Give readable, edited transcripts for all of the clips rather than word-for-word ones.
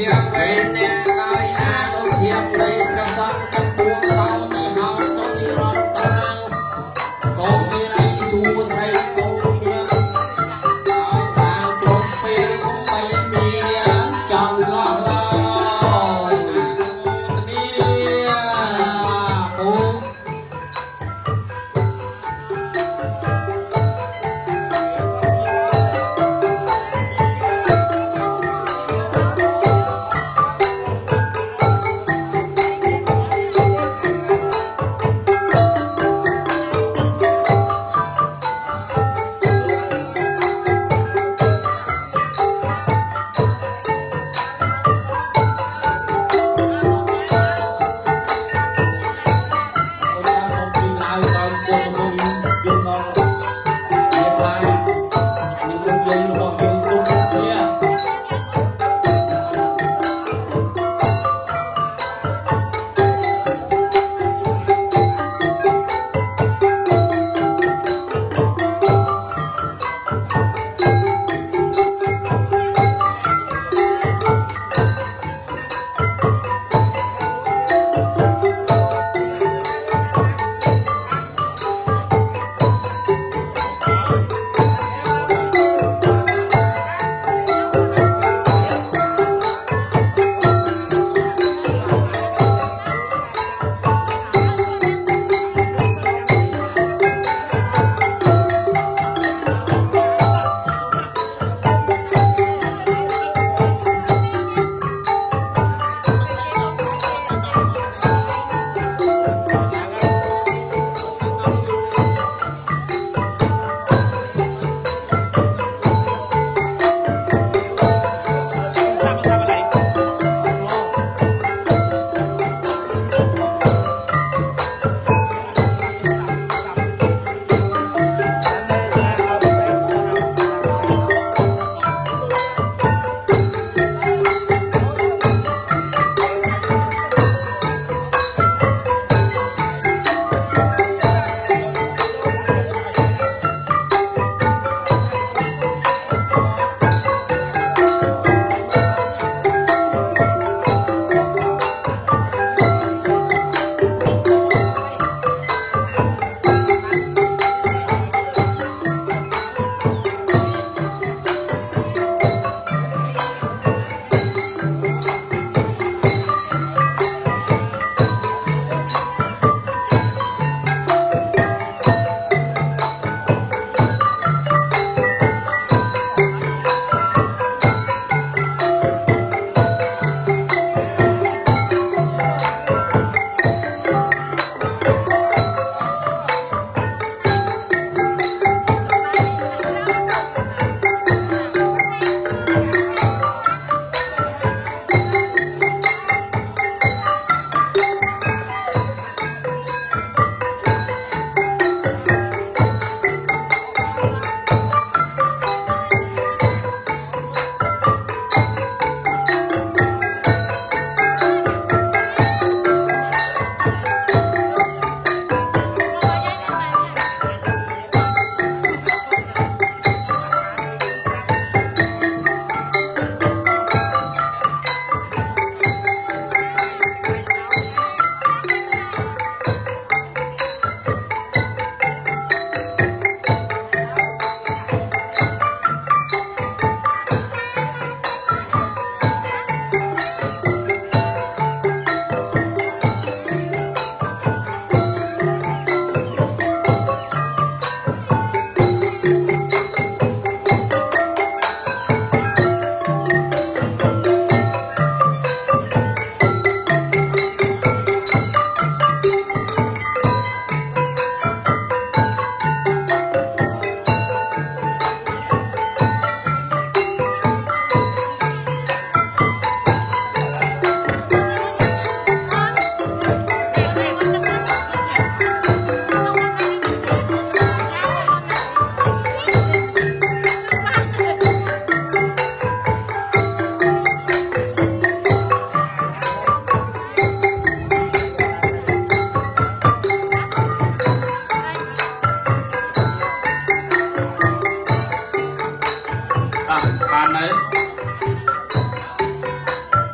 អ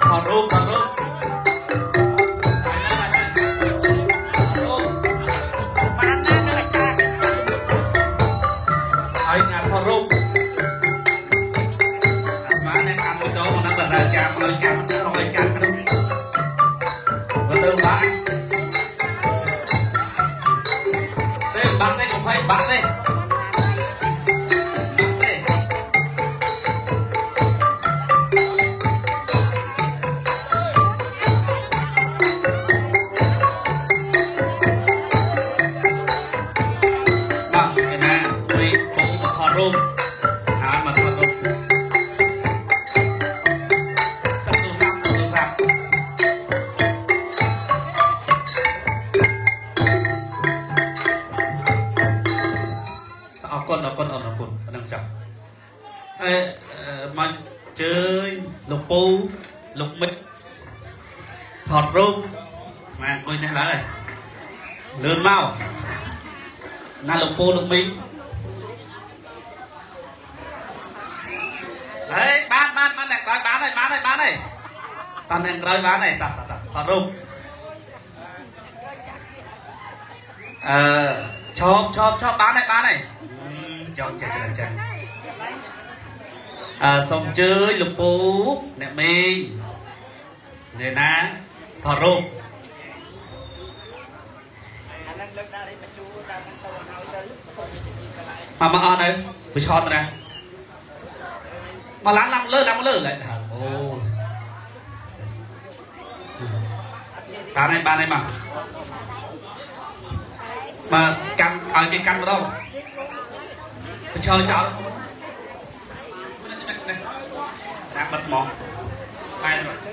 thọ rôm thọ rôm ai ngạt thọ rôm má nên ăn một chỗ mà nó bật ra chạm rồi cắn không phải cắn đâu và từ bạn đây bạn đây không phải bạn đây mà chơi lục pu lục mít thọt rôm mà coi thế là lươn mau na lục pu lục mít đấy bán này coi bán này toàn đèn coi bán này thọt rôm cho bán này cho xong chơi lục bố nè mình để ná thọ rôm mà ở đây với chọn ra mà lắm lơ lại ô bán này mà căn ở cái căn vào đâu chơi cháu đang bật món ai rồi